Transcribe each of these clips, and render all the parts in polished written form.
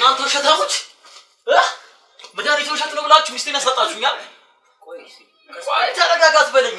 እናንተ ሸታሞች መድኃኒት ውሸት ነው ብላችሁ ሚስቴን ያሰጣችሁኛል ቆይ ተረጋጋት በለኝ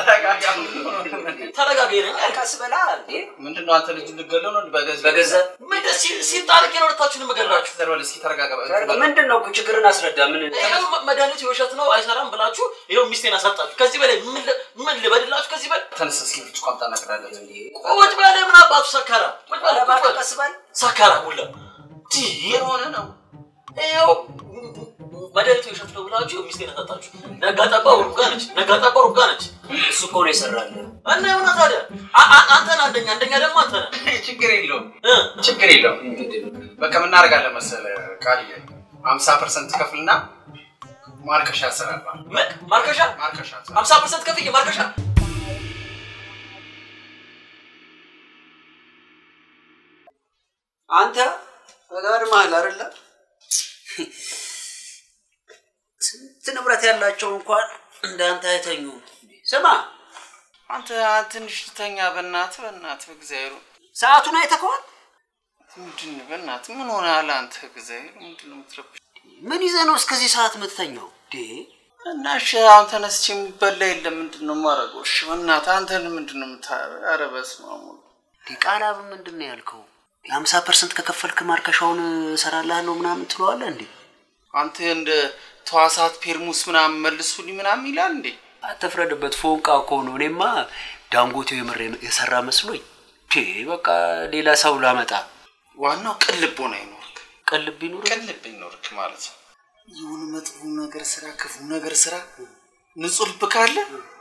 ተረጋጋኝ አልካስ በላ እንዴ ምንድነው አንተ ልጅ ልገለው ነው በገዛ ምን ሲጣልቅ ነው ወጣችሁን መገላችሁ ዘርበል እስኪ ተረጋጋ ምንድነው ችግርን አስረዳ ምን መድኃኒት ውሸት ነው አይሰራም ብላችሁ ይሄው ሚስቴን ያሰጣችሁ ከዚህ በላይ ምን ልበድላችሁ ከዚህ በላይ ተነስ እስኪ ቋምጣ ነግራለህ እንዴ ቆጭ ባለ ምን አባቱ ሰካራ ቆጭ ባለ ቀስባል ሰካራ ሁላ ሆነ ነው ይሄው መድኃኒት ውሸት ነው ብላችሁ ሚስቴን ያሰጣችሁ ነጋጣባ ወርጋ ነች እሱ እኮ ነው ይሰራል እና የሆነ ታዲያ አንደኛ ደግሞ አንተ ነህ ችግር የለውም በቃ ምን እናደርጋለን መሰለህ ቃልዬ 50% ከፍልና ማርከሻ ያሰራል ማርከሻ 50% ከፍዬ ማርከሻ አንተ ተጋድማል አይደለ ትንብረት ያላቸው እንኳን እንዳንተ አይተኙ ስማ አንተ ትንሽ ተኛ በእናትህ በእግዚአብሔር ሰዓቱን አይተከዋል ምንድነው በእናትህ ምን ሆነሃል አንተ እግዚአብሔር ምንድነው የምትረብሽ ምን ይዘህ ነው እስከዚህ ሰዓት የምትተኛው እናሽ አንተ ነስቼ የሚበላ የለም ምንድነው ማረገው እሺ በእናትህ አንተ ምንድነው ኧረ በስመ አብ ቃላብ ምንድነው ያልከው የ50% ከከፈልክ ማርከሻውን ሰራላለሁ ምናምን ትለዋለህ እንዴ አንተ እንደ ተዋሳት ፔርሙስ ምናምን መልሱልኝ ምናምን ይላል እንዴ አትፍረድበት ፎንቃ እኮ ነው እኔማ ዳንጎቴው የሰራ መስሎኝ በቃ ሌላ ሰው ላመጣ ዋናው ቅልብ ሆነ ይኖርክ ቅልብ ይኖርክ ማለት ነው ይሁን መጥፎ ነገር ስራ ክፉ ነገር ስራ ንጹህ ልብ ካለ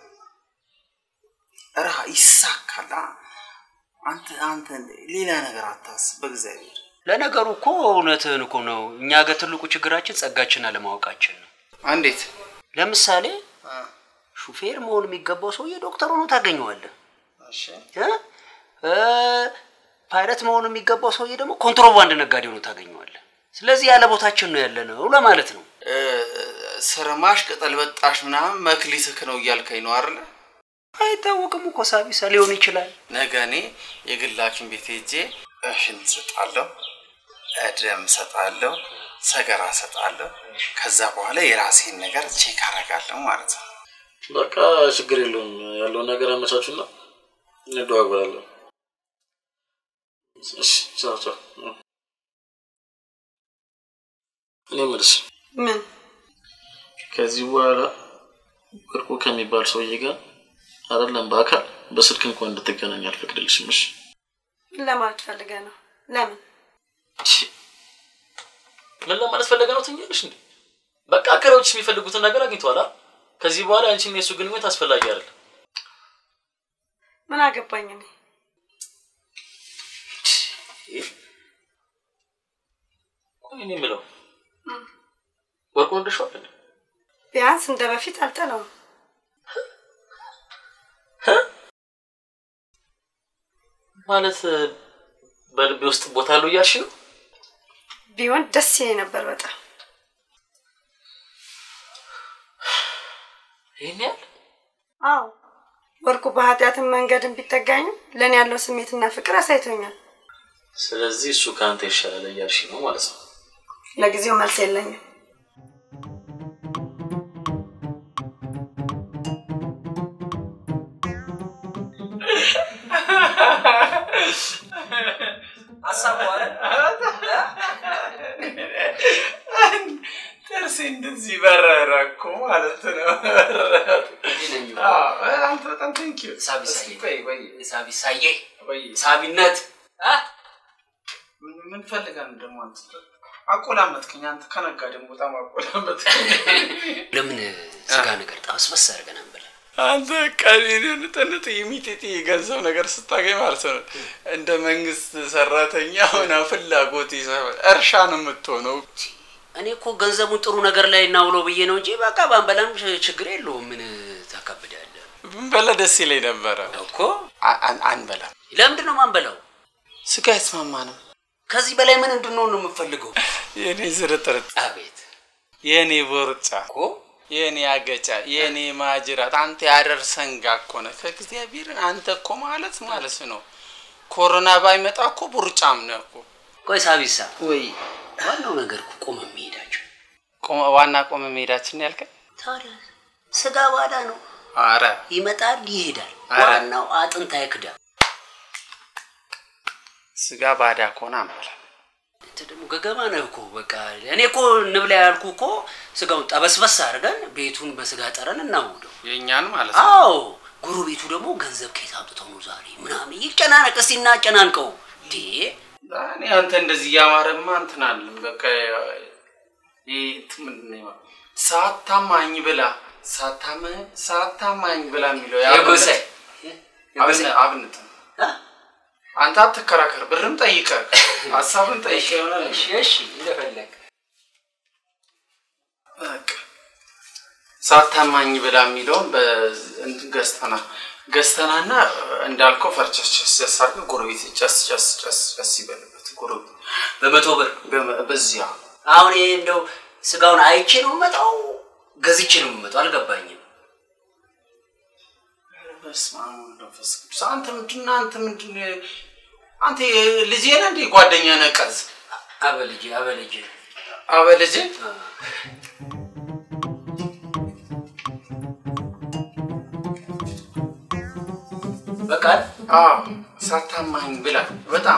ራ ይሳካላ አንተ ሌላ ነገር አታስብ በእግዚአብሔር ለነገሩ እኮ እውነትህን እኮ ነው እኛ ጋር ትልቁ ችግራችን ጸጋችንና ለማወቃችን ነው እንዴት ለምሳሌ ሹፌር መሆን የሚገባው ሰው የዶክተር ሆኖ ታገኘዋለህ እሺ ፓይለት መሆን የሚገባው ሰው ደግሞ ኮንትሮባንድ ነጋዴ ሆኖ ታገኘዋለህ ስለዚህ ያለ ቦታችን ነው ያለነው ለማለት ነው ስርማሽ ቅጠል በጣሽ ምናምን መክሊትክ ነው እያልከኝ ነው አይደል አይታወቅም እኮ ሳቢሳ ሊሆን ይችላል ነገኔ የግላችን ቤት ሄጄ እሽን ሰጣለሁ አድም ሰጣለሁ ሰገራ ሰጣለሁ ከዛ በኋላ የራሴን ነገር ቼክ አረጋለሁ ማለት ነው በቃ ችግር የለውም ያለው ነገር አመቻቹና እንደዋወላለን እሺ ቻው ለምንስ ምን ከዚህ በኋላ ወርቁ ከሚባል ሰውዬ ጋር አይደለም በአካል በስልክ እንኳን እንድትገናኝ አልፈቅድልሽም እሺ ለማለት ፈልገህ ነው ለምን ምን ለማለት ፈልገህ ነው ትኛለሽ እንዴ በቃ ከሮች የሚፈልጉትን ነገር አግኝተዋል ከዚህ በኋላ አንቺ እና እሱ ግንኙነት አስፈላጊ አይደለም ምን አገባኝ እኔ ቆይ እኔ የምለው ወርቁ እንደሻው ቢያንስ እንደበፊት አልጠላውም ማለት በልቤ ውስጥ ቦታ አለው ያልሽ ነው ቢሆን ደስ ይለኝ ነበር በጣም ይሄኛል አዎ ወርቁ በኃጢአትን መንገድን ቢጠጋኝ ለኔ ያለው ስሜትና ፍቅር አሳይቶኛል ስለዚህ እሱ ካንተ ይሻላል ያልሽ ነው ማለት ነው ለጊዜው መልስ የለኝም አሳቧረ ተርሴ እንደዚህ በረረኩ ማለት ነው አንተ በጣም ቴንኪው ሳቢሳዬ ሳቢነት ምን ፈልጋን ደግሞ አንተ አቆላመጥከኝ አንተ ከነጋ ደግሞ በጣም አቆላመጥከኝ ለምን ስጋ ነገር ጣስበስ አድርገን አንበላ አንተ ቀሪን ተንተ የሚጤጤ ገንዘብ ነገር ስታገኝ ማለት ነው እንደ መንግስት ሰራተኛ ሆነ ፍላጎት ይሰፋል እርሻ ነው የምትሆነው እኔ እኮ ገንዘቡን ጥሩ ነገር ላይ እናውለው ብዬ ነው እንጂ በቃ ባንበላም ችግር የለውም ምን ተከብዳለህ ብንበላ ደስ ይለኝ ነበር እኮ አንበላ ለምንድን ነው ማንበላው ስጋ ያስማማነው ከዚህ በላይ ምን እንድንሆን ነው የምፈልገው የኔ ዝርጥርጥ አቤት የኔ ቦርጫ እኮ የኔ አገጫ የኔ ማጅራት አንተ ያደርሰንጋ እኮ ነው ከእግዚአብሔር አንተ እኮ ማለት ነው ኮሮና ባይመጣ እኮ ቡርጫም ነው እኮ ቆይ ሳቢሳ ወይ ዋናው ነገር ቆመ መሄዳቸው ዋና ቆመ መሄዳችን ያልከኝ ታዲያ ስጋ ባዳ ነው አረ ይመጣል ይሄዳል ዋናው አጥንት አይክዳ ስጋ ባዳ ኮና ማለት ተደሙ ገገማ ነው እኮ በቃ እኔ እኮ ንብላ ያልኩ እኮ ስጋውን ጠበስበስ አድርገን ቤቱን በስጋ ጠረን እናውደው የኛን ማለት ነው አዎ ጉሩቤቱ ደግሞ ገንዘብ ከየት አውጥተው ነው ዛሬ ምናምን ይጨናነቅ እስቲና ጨናንቀው ዲ እኔ አንተ እንደዚህ ያማረማ እንትናል በቃ ምንድነው ሳታማኝ ብላ ሳታማኝ ብላ የሚለው ያጎሰ አብነት አንተ አትከራከር ብርም ጠይቀ ሐሳብን ጠይቀ ይሆናል እሺ እንደፈለክ በቃ ሳታማኝ ብላ የሚለው በእንትን ገስተናና እንዳልከው ፈርቸስ ያሳርገ ጎረቤት ጨስ ይበልበት ጎረቤት በ100 ብር በዚያ አሁን እንደው ስጋውን አይቼ ነው መጣው ገዝቼ ነው መጣው አልገባኝም በስማም እንደፈስ አንተ ምንድነው አንተ ልጄ ነህ እንዴ ጓደኛ ነህ ቀዝ አበልጄ በቃ ሳታማኝ ብላ በጣም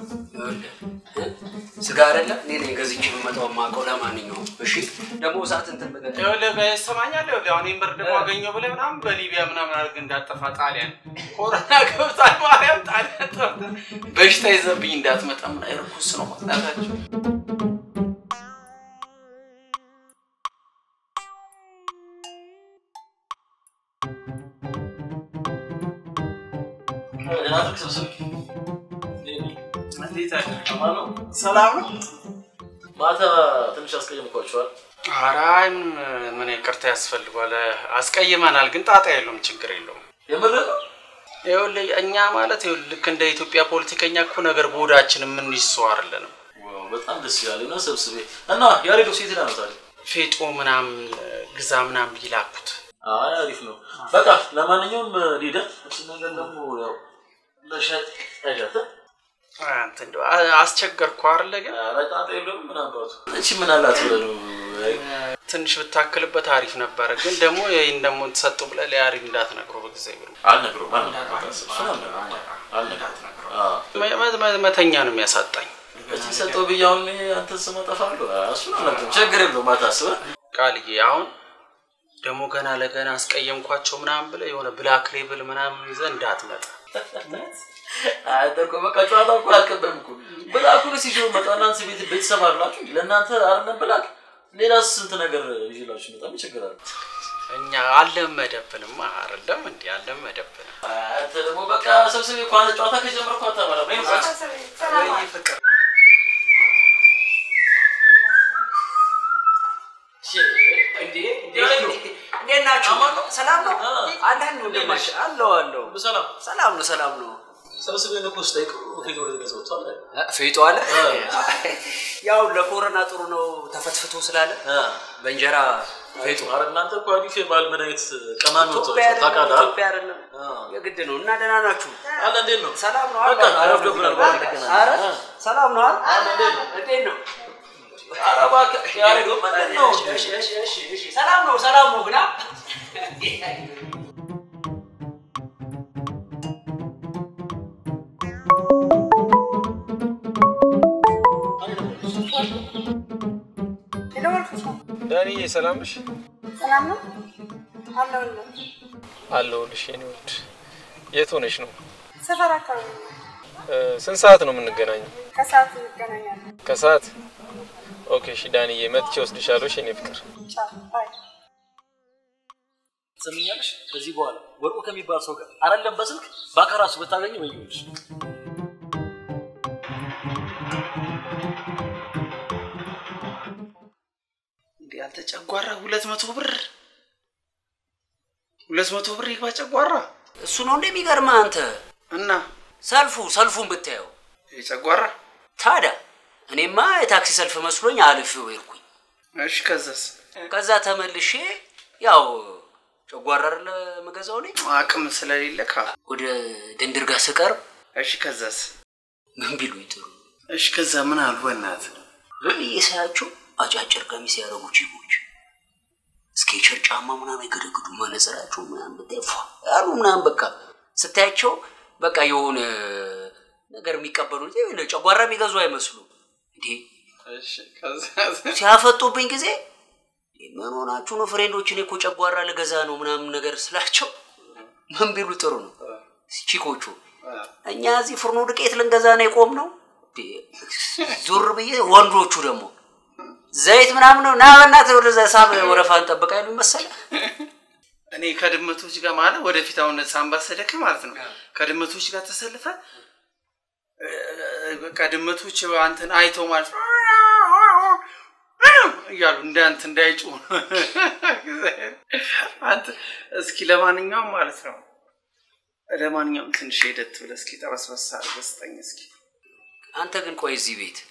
ስጋ አይደለ እኔ ነኝ ገዝቼ መጣው ማቀው ለማንኛውም እሺ ደሞ ሰዓት እንትን በገ ሰማኛለህ አሁን ይምበር ደሞ አገኘው ብለ ምናምን በሊቢያ ምናምን አርግ እንዳጠፋ ጣሊያን ኮሮና ገብታ ማርያም ጣሊያን በሽታ ይዘብኝ እንዳትመጣ ምን አይርኩስ ነው ማታታችሁ ሰላም ነው ማታ ትንሽ አስቀየምኳችኋል አራይ ምን ይቅርታ ያስፈልጋል አስቀየማናል ግን ጣጣ የለውም ችግር የለውም የምረቀው ይኸውልህ እኛ ማለት ልክ እንደ ኢትዮጵያ ፖለቲከኛ እኮ ነገር ቦዳችን ምን ይስዋርልን በጣም ደስ ይላል እና ሰብስቤ እና ያሬዶ ሴት ነው ታዲያ ፌጦ ምናምን ግዛ ምናምን ይላኩት አሪፍ ነው በቃ ለማንኛውም ሊዳ እሱ ነገር ደግሞ ያው ለሸጥ አይደለ አንተ እንደው አስቸገርኩ አይደለ ግን አራጣጣ የለውም ምናባቱ እቺ ምን አላት ብለህ ነው ትንሽ ብታክልበት አሪፍ ነበር ግን ደግሞ ይሄን ደግሞ ተሰጥቶ ብለ ለያሪም እንዳትነግረው በጊዜ ይብሩ አልነግረውም መተኛ ነው የሚያሳጣኝ እቺ ሰጥቶ ቢያውን አንተ ስም ጠፋሉ እሱ ነው ችግር የለውም ማታስበ ቃልዬ አሁን ደግሞ ገና ለገና አስቀየምኳቸው ምናምን ብለ የሆነ ብላክ ሌብል ምናምን ይዘ እንዳትመጣ አይደርኩ በቃ ጨዋታ እኮ አልቀበምኩ ብላኩን ሲጆ መጣናን ሲቤት ቤተሰብ አላችሁ ለእናንተ አይደለም ብላክ ሌላስ ስንት ነገር ይላችሁ በጣም ይቸግራል እኛ አለመደብንም አይደለም እንዴ አለመደብንም አንተ ደግሞ በቃ ሰብስቤ እንኳን ጨዋታ ከጀመርኩ አታማራ ነው ወይ ፍቅር እንዴት ናችሁ ሰላም ነው አለን ነው እንደማሽ አለው ሰላም ነው ሰብስቤ ነው ኮስታይቁ ፌቶ ወደ ገዛው ታለ ፌቶ አለ ያው ለኮሮና ጥሩ ነው ተፈትፍቶ ስላለ በእንጀራ ፌቶ እናንተ እኮ አዲስ ባል መድኃኒት ቀማን ነው ታቃዳ ኢትዮጵያ አይደለም የግድ ነው እና ደህና ናችሁ አለ እንዴት ነው ሰላም ነው አረፍ ደብራል አረ ሰላም ነው እንዴት ነው አረባ ያሬዶ ማለት ነው እሺ ሰላም ነው ግና ዳኒ ሰላም ነሽ ሰላም ነው አለሁልሽ የኔ ውድ የት ሆነሽ ነው ሰፈር አካባቢ ስንት ሰዓት ነው የምንገናኘው ከሰዓት እንገናኛለን ከሰዓት ኦኬ እሺ ዳኒዬ መጥቼ ወስድሻለሁ የኔ ፍቅር ባይ ሰምኛለሽ ከዚህ በኋላ ወርቁ ከሚባል ሰው ጋር አይደለም በስልክ ባከራሱ በታገኝ ወይውልሽ ያልተጨጓራ 200 ብር ይግባ ጨጓራ እሱ ነው እንደሚገርም አንተ እና ሰልፉን ብታየው የጨጓራ ታዲያ እኔማ የታክሲ ሰልፍ መስሎኝ አልፌው ሄድኩኝ እሺ ከዛ ተመልሼ ያው ጨጓራ ለመገዛው ነኝ አቅም ስለሌለካ ወደ ደንድር ጋር ስቀርብ እሺ ከዛስ ምን ቢሉኝ ጥሩ እሺ ከዛ ምን አልወናት ግን እየሳያቸው አጫጭር ቀሚስ ያረጉ ቺኮች ስኬቸር ጫማ ምናምን ይገደግዱ ማነጽራቸው ምናምን በተፋ ያሉ ምናምን በቃ ስታያቸው በቃ የሆነ ነገር የሚቀበሉ ለጨጓራ የሚገዙ አይመስሉ እንዴ እሺ ከዛ ሲያፈጡብኝ ጊዜ ምን ሆናችሁ ነው ፍሬንዶች እኔ እኮ ጨጓራ ለገዛ ነው ምናምን ነገር ስላቸው ምን ቢሉ ጥሩ ነው ቺኮቹ እኛ እዚህ ፍርኖ ዱቄት ልንገዛ ነው የቆም ነው ዙር ብዬ ወንዶቹ ደግሞ ዘይት ምናምን ነው ናበናት ወደዛ ሳብ ወረፋን ጠብቃሉ መሰለ እኔ ከድመቶች ጋር ማለት ወደፊት አሁን ሳምባሰደክ ማለት ነው ከድመቶች ጋር ተሰልፈ በቃ ድመቶች አንተን አይተው ማለት ያሉ እንዳንተ እንዳይጩ አንተ እስኪ ለማንኛውም ማለት ነው ለማንኛውም ትንሽ ሄደት ብለህ እስኪ ጠበስበስ አድርገህ ስጠኝ እስኪ አንተ ግን ቆይ እዚህ ቤት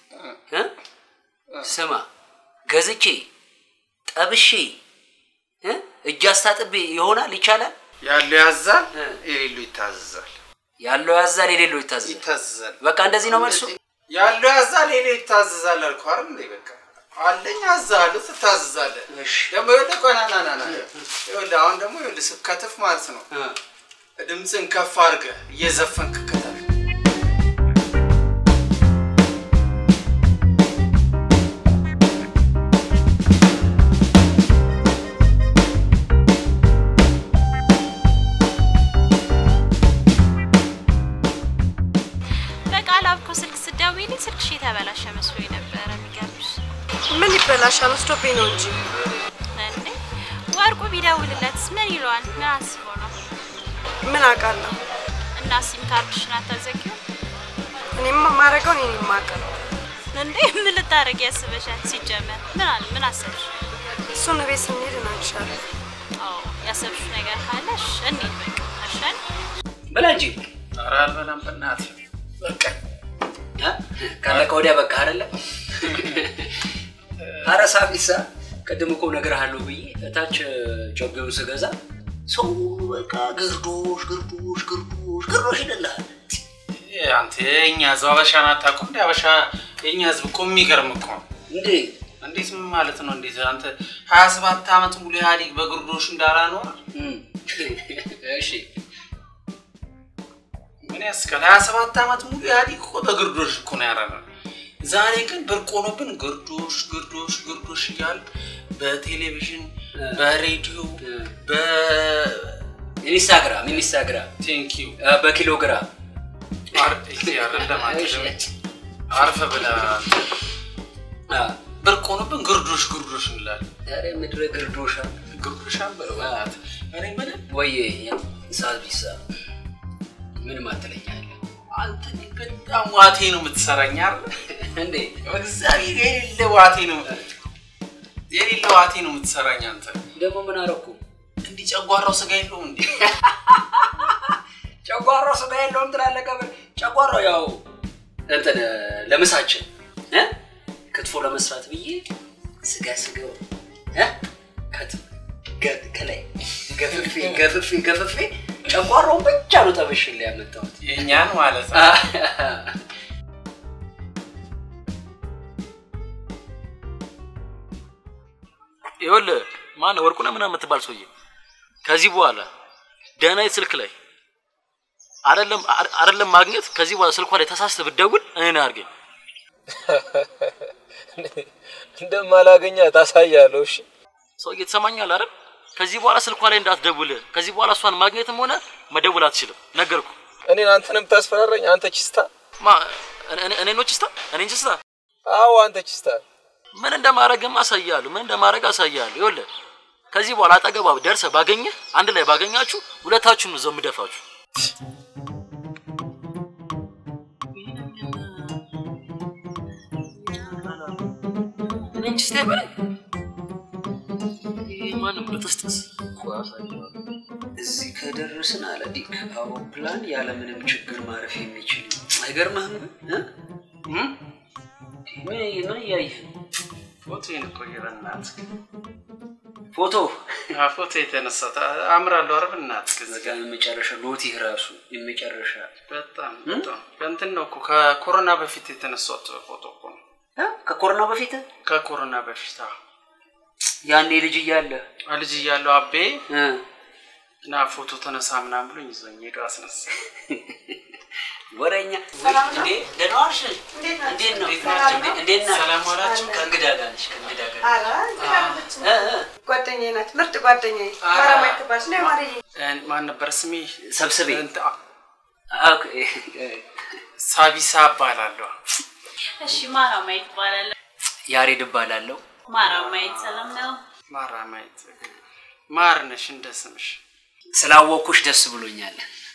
ስማ ገዝቼ ጠብሼ እጅ አስታጥቤ ይሆናል ይቻላል ያለው ያዛል የሌለው ይታዘዛል ያለው ያዛል የሌለው ይታዘዛል በቃ እንደዚህ ነው መልሱ ያለው ያዛል የሌለው ይታዘዛል አልኩ አይደል በቃ አለኝ ያዛል ትታዘዛለ ደግሞ ለቆናናና ይኸውልህ አሁን ደግሞ ይኸውልህ ስከተፍ ማለት ነው ድምጽን ከፍ አድርገህ እየዘፈንክ ከተፍ ስልክሽ የተበላሸ መስሎኝ ነበር የሚገርምሽ ምን ይበላሻል ወስዶብኝ ነው እንጂ እንዴ ወርቁ ቢደውልለትስ ምን ይሏል ምን አስቦ ነው ምን አውቃለሁ እና ሲም ካርድሽን አታዘጊው እኔማ ማረጋው እኔ ማቀር እንዴ ምን ልታረጊ ያስበሻል ሲጀመር ምን አሰብሽ እሱን ቤት ስንሄድ እናንሻለ አዎ ያሰብሽ ነገር ካለሽ እንዴት በቃ አሻል በላጂ ኧረ አልበላም በእናትህ በቃ ካለቀ ወዲያ በቃ አይደለ አራሳፊሳ ቀደም እኮ ነገርሃለሁ ብዬ እታች ጆገውን ስገዛ ሰው በቃ ግርዶሽ ይደላል አንተ የኛ ዘዋበሻና ታቆም ዳበሻ የኛ ህዝብ እኮ የሚገርም እኮ እንዴት ምን ማለት ነው እንዴ አንተ 27 አመት ሙሉ ያዲግ በግርዶሽ እንዳላኖር እሺ ምን ያስከለ 27 አመት ሙሉ ያዲግ እኮ በግርዶሽ እኮ ነው ያራነው ዛሬ ግን በርቆኖብን ግርዶሽ ይያል በቴሌቪዥን በሬዲዮ በኢንስታግራም ቴንክ ዩ በኪሎግራም አርቲስት ያረዳማት አርፈ ብላ በርቆኖብን ግርዶሽ እንላለን ዛሬ ምድረ ግርዶሻን በለዋት እኔ ምን ወይ ሳቢሳ ምን ማተለኛለ አንተ በጣም ዋቴ ነው የምትሰራኝ አይደል እንዴ እግዚአብሔር የሌለ ዋቴ ነው የምትሰራኝ አንተ ደግሞ ምን አረኩ እንዲ ጨጓራው ስጋ የለውም እንዴ ጨጓራው ስጋ የለውም ትላለቀ ጨጓራው ያው እንትን ለምሳችን ክትፎ ለመስራት ብዬ ስጋው ከላይ ገፍፌ ጨጓራውን ብቻ ነው ተበሽል ያመጣሁት የኛን ማለት ነው ይኸውልህ ማን ወርቁና ምናምን የምትባል ሰውዬ ከዚህ በኋላ ደህናይ ስልክ ላይ አይደለም ማግኘት ከዚህ በኋላ ስልኳ ላይ ተሳስተ ብትደውል እኔ አርገኝ እንደማላገኛ ታሳያለሁ እሺ ሰውዬ ተሰማኛል አይደል ከዚህ በኋላ ስልኳ ላይ እንዳትደውል ከዚህ በኋላ እሷን ማግኘትም ሆነ መደወል አትችልም ነገርኩ እኔን አንተንም ታስፈራራኝ አንተ ቺስታ እኔ ነው ቺስታ አዎ አንተ ቺስታ ምን እንደማረግም አሳያለሁ ይኸውልህ ከዚህ በኋላ አጠገባ ደርሰ ባገኘ አንድ ላይ ባገኛችሁ ሁለታችሁን ነው ዘምደፋችሁ እኔ ቺስታ በል ማንም ለተስተስ ቋሳየው እዚህ ከደረስን አለዲክ አውሮፕላን ያለ ምንም ችግር ማረፍ የሚችል አይገርምህም ምን ያይህ ፎቶ ይነቆየናት ፎቶ የተነሳታ አምራለሁ አረብ እናት ከዛን መጨረሻ ሎቲ ራሱ በጣም እንትን ነው እኮ ከኮሮና በፊት የተነሳው ፎቶ እኮ ነው ከኮሮና በፊት ያኔ ልጅ እያለሁ አቤ እና ፎቶ ተነሳ ምናምን ብሎኝ ይዞኝ ሄዶ አስነሳ ወሬኛ እንዴ ደህና ዋልሽ እንዴት ነው ሰላም ዋላችሁ ከእንግዳ ጋር ነሽ ጓደኛዬ ናት ምርጥ ጓደኛዬ ማራማይ ትባልሽ ነው ማርዬ ማን ነበር ስሜ ሰብስቤ ኦኬ ሳቢሳ እባላለሁ እሺ ማራማይ ትባላለህ ያሬድ እባላለሁ ማራማይ ሰላም ነው ማራማይ ማርነሽ እንደስምሽ ስላወኩሽ ደስ ብሎኛል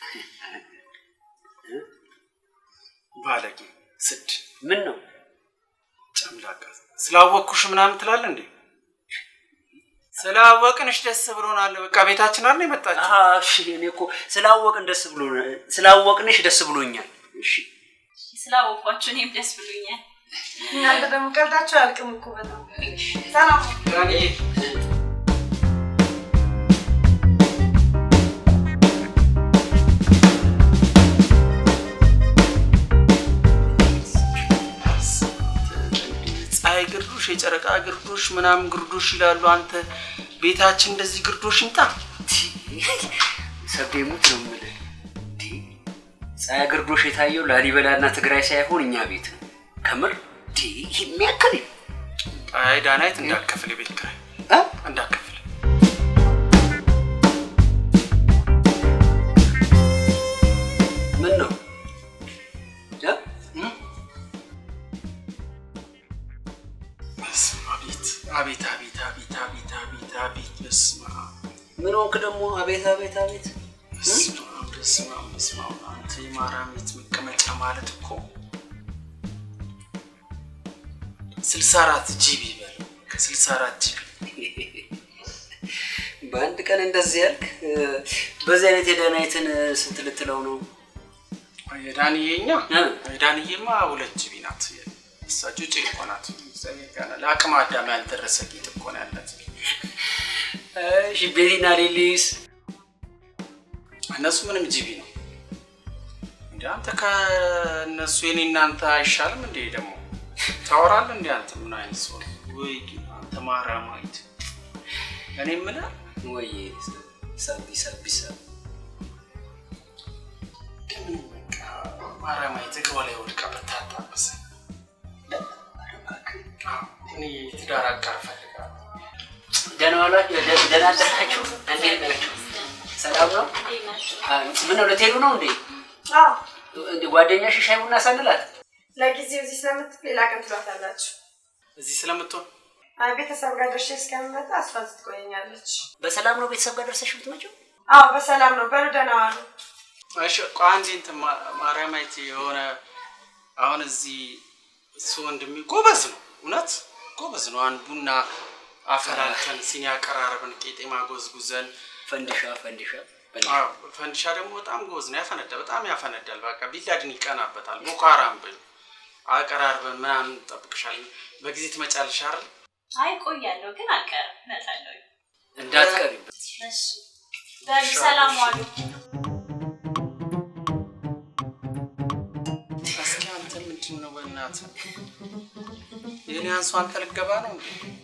ባለቂ ስድ ምን ነው ጨምላቃ ስላወኩሽ ምናምን ትላለህ እንዴ ስላወቅንሽ ደስ ብሎናል በቃ ቤታችን አይደል የመጣችው እሺ እኔ እኮ ስላወቅንሽ ደስ ብሎኛል እሺ ስላወቋችሁ እኔም ደስ ብሎኛል እናንተ ደግሞ ቀልዳችሁ አልቅም እኮ በጣም ሰላም ያኔ ግርዶሽ የጨረቃ ግርዶሽ ምናምን ግርዶሽ ይላሉ አንተ ቤታችን እንደዚህ ግርዶሽ እንጣ ሰብዴሙት ነው ማለት ፀሐይ ግርዶሽ የታየው ላሊበላና ትግራይ ሳይሆን እኛ ቤት ነው ከምር የሚያከል አይ ዳናይት እንዳከፍል ቤት ካይ እንዳከፍል ምን ነው አቤት በስማ ምን ወንክ ደግሞ አቤት በስማ አንተ የማራሚት መቀመጫ ማለት እኮ 64 ጂቢ በል ከ64 ጂቢ በአንድ ቀን እንደዚህ ያልክ በዚህ አይነት የዳናይትን ስንት ልትለው ነው የዳንዬማ 2 ጂቢ ናት እሳቸው ጭቆናት ለአቅመ አዳም ያልደረሰ ጌጥ እኮ ነው ያላት እሺ ቤቲና ሊሊስ እነሱ ምንም ጂቢ ነው እንዴ አንተ ከነሱ የኔና አንተ አይሻልም እንዴ ደግሞ ታወራለህ እንዴ አንተ ምን አይነት ሰው ወይ አንተ ማራማይት እኔ ምን ወይ ሳቢሳ ከምን በቃ ማራማይት ከወላይ ወድቃ በታጣበሰ እኔ ትዳር አጋር ፈልጋለሁ ደህና ዋላችሁ ደህና አደራችሁ እንዴት ናችሁ ሰላም ነው ምን ነው ለቴሉ ነው እንዴ እንዴ ጓደኛሽ ሻይ ቡና ሳንላት ለጊዜው እዚህ ስለምትል ሌላ ቀን ትሏታላችሁ እዚህ ስለምትሆን ቤተሰብ ጋር ደርሼ እስከምመጣ አስፋልት ትቆየኛለች በሰላም ነው ቤተሰብ ጋር ደርሰሽ ብትመጪው በሰላም ነው በሉ ደህና ዋሉ እሺ ቋንዴ እንት ማርያማይት የሆነ አሁን እዚህ እሱ ወንድሜ ጎበዝ ነው እውነት ጎበዝ ነው አን ቡና አፈራልተን ሲኒ አቀራረብን ቄጤማ ጎዝጉዘን ፈንዲሻ ደግሞ በጣም ጎበዝ ነው በጣም ያፈነዳል በቃ ቢላድን ይቀናበታል ሙካራም በይ አቀራርበን ምናምን ጠብቅሻል በጊዜ ትመጫለሽ አይደል አይ ቆያለሁ ግን አልቀርም መጣለሁ እንዳትቀሪ እሺ በሰላም ዋሉ እስኪ አንተ ምንድን ነው በእናትህ የኔ አንሷን ተልገባ ነው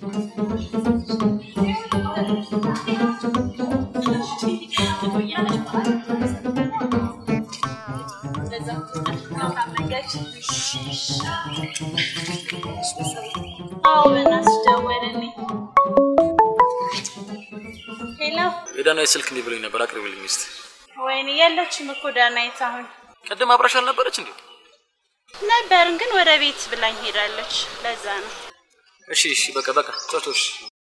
የዳናይት ስልክ እንዴ ብሎኝ ነበር አቅርብልኝ እስቲ ወይኔ ያለችም እኮ ዳናይት አሁን ቀደም አብራሽ አልነበረች እንዴ ነበርን ግን ወደ ቤት ብላኝ ሄዳለች ለዛ ነው እሺ በቃ ጫቶሽ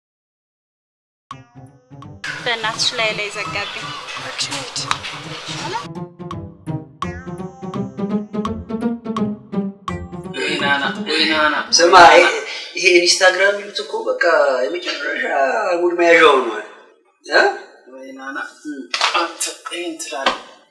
በእናትሽ ላይ ዘጋብኝ አክሽንት ወይናና ስማ ይሄ ኢንስታግራም ይሉት እኮ በቃ የመጨረሻ ሙድ መያዣው ነው ወይናና አንተ እንትላል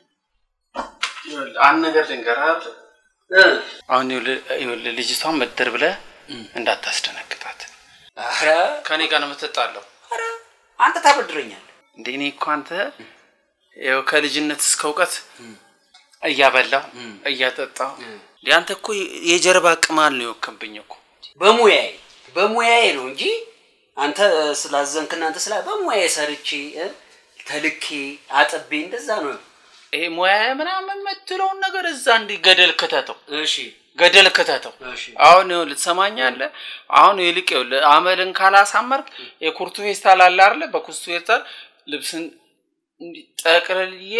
አንድ ነገር ልንገርህ አሁን ልጅቷን መደር ብለህ እንዳታስደነግጣት አረ ከኔ ጋር ነው የምትጣለው አረ አንተ ታበድረኛለህ እንዴ እኔ እኮ አንተ ያው ከልጅነት እስከ ዕውቀት እያበላው እያጠጣው ሊያንተ እኮ የጀርባ ቅማል ነው የወከምብኝ እኮ በሙያዬ ነው እንጂ አንተ ስላዘንክና አንተ ስላ በሙያዬ ሰርቼ ተልኬ አጥቤ እንደዛ ነው። ይሄ ሙያዬ ምናምን የምትለው ነገር እዛ እንዲ ገደል ከተተው። እሺ ገደል ከተተው። አሁን ልትሰማኛለህ? አሁን ይልቅ አመልን ካላሳመርክ የኩርቱ ፌስታል አለ አይደል? በኩርቱ ፌስታል ልብስን እንዲጠቅልልዬ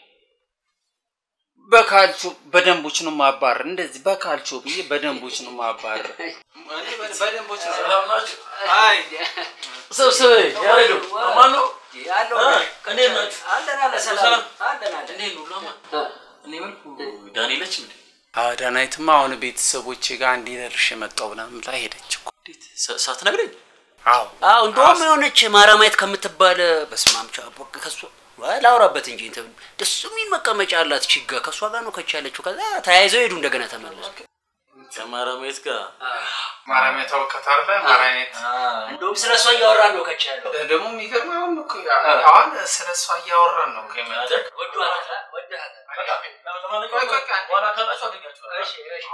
በካልቾ በደንቦች ነው ማባር እንደዚህ በካልቾ ብዬ በደንቦች ነው ማባር እኔ በደንቦች ነው ሰላምናችሁ አይ ሰብስበ ያረዱ ማኑ ያለው እኔ ናችሁ አለና ሰላም አለና እንዴ ነው ለማ እኔ መልኩ ዳንኤልች እንዴ ዳናይትማ አሁን ቤተሰቦቼ ጋር እንዲደርሽ መጣው ብላም ላይ ሄደች እኮ እንዴት ሳትነግረኝ አዎ እንደውም የሆነች ማራማይት ከምትባል በስማምቻ ከሱ ላውራበት እንጂ እንተ ደስ የሚል መቀመጫ አላት ቺጋ ከሷ ጋር ነው ከቻለችው ከዛ ተያይዘው ሄዱ እንደገና ተመለሱ ከማራማይት ጋር ማራማይት ወከታርለ ማራማይት እንደውም ስለሷ ያወራን ነው ከቻለው ደግሞ የሚገርመው አሁን ስለሷ ያወራን ነው ከመጣ ዋላ ካላችሁ አገኛችሁ እሺ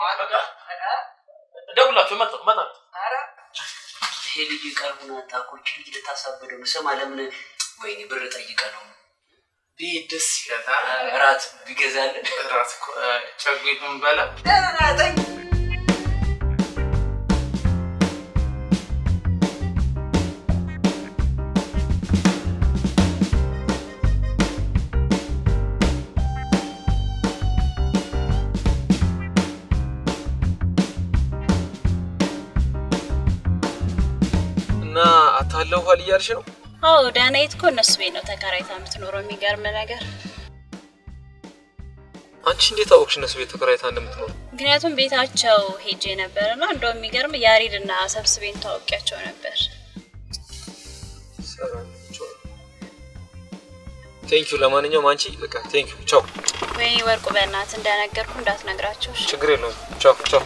ደውላችሁ መጣ አረ ይሄ ልጅ ቀርቡና ታቆች ልጅ ልታሳበደው ሰማ ለምን ወይኔ ብር ጠይቀ ነው ቢደስ ይላል ራት ቢገዛልን ራት ጨጉይቱን በላ ደናናተኝ እና አታለው ኋል ያርሽ ነው አው ዳናይት እኮ እነሱ ቤት ነው ተከራይታ የምትኖረው የሚገርም ነገር አንቺ እንዴት አወቅሽ እነሱ ቤት ተከራይታ እንደምትኖር ምክንያቱም ቤታቸው ሄጄ ነበርና እንደው የሚገርም ያሪድና ሰብስቤን ታውቂያቸው ነበር ቴንክ ዩ ለማንኛውም አንቺ በቃ ቴንክ ዩ ቻው ወይ ወርቁ በእናት እንደነገርኩ እንዳትነግራቸው ችግር የለውም ቻው ቻው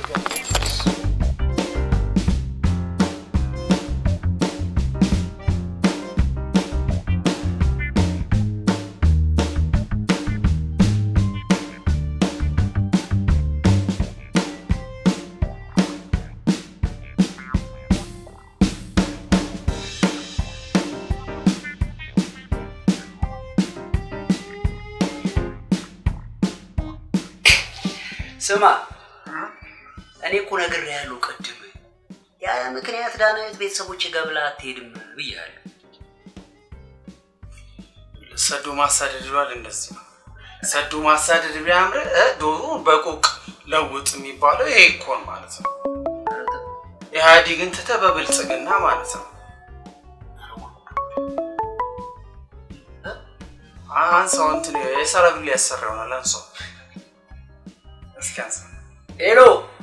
ስማ እኔ እኮ ነገር ያለው ቀድም ያ ምክንያት ዳናይት ቤተሰቦቼ ጋር ብላ አትሄድም ብያለሁ ሰዱ ማሳደድ ይሏል እንደዚህ ነው ሰዱ ማሳደድ ቢያምር ዶሮ በቁቅ ለውጥ የሚባለው ይሄ እኮ ማለት ነው ኢህአዲግን ተተበብልጽግና ማለት ነው አንሳው እንትን የሰራብል ያሰራውና ለንሶ እስኪያንስ ሄሎ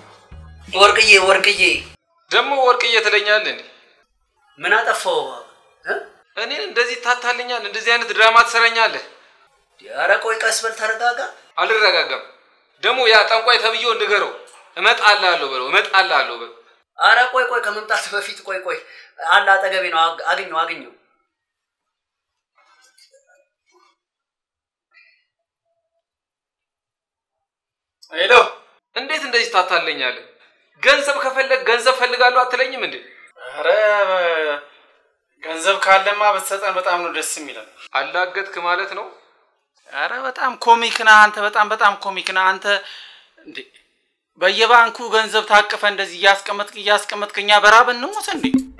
ወርቅዬ ደሞ ወርቅዬ ተለኛል እንዴ ምን አጠፋው እኔ እንደዚህ ታታልኛል እንደዚህ አይነት ድራማ ትሰራኛለህ ኧረ ቆይ ቀስበል ተረጋጋ አልረጋጋም ደሞ ያ ጠንቋይ ተብየው ንገረው እመጣላለሁ በለው ኧረ ቆይ ከመምጣት በፊት ቆይ አላ አጠገቤ ነው አገኘው ሄሎ እንዴት እንደዚህ ታታልኛለህ ገንዘብ ከፈለክ ገንዘብ ፈልጋለሁ አትለኝም እንዴ ኧረ ገንዘብ ካለማ በተሰጠን በጣም ነው ደስ የሚለው አላገጥክ ማለት ነው ኧረ በጣም ኮሚክ ነህ አንተ በጣም ኮሚክ ነህ አንተ እንዴ በየባንኩ ገንዘብ ታቀፈ እንደዚህ ያስቀመጥከኛ በራብ እንሞት እንዴ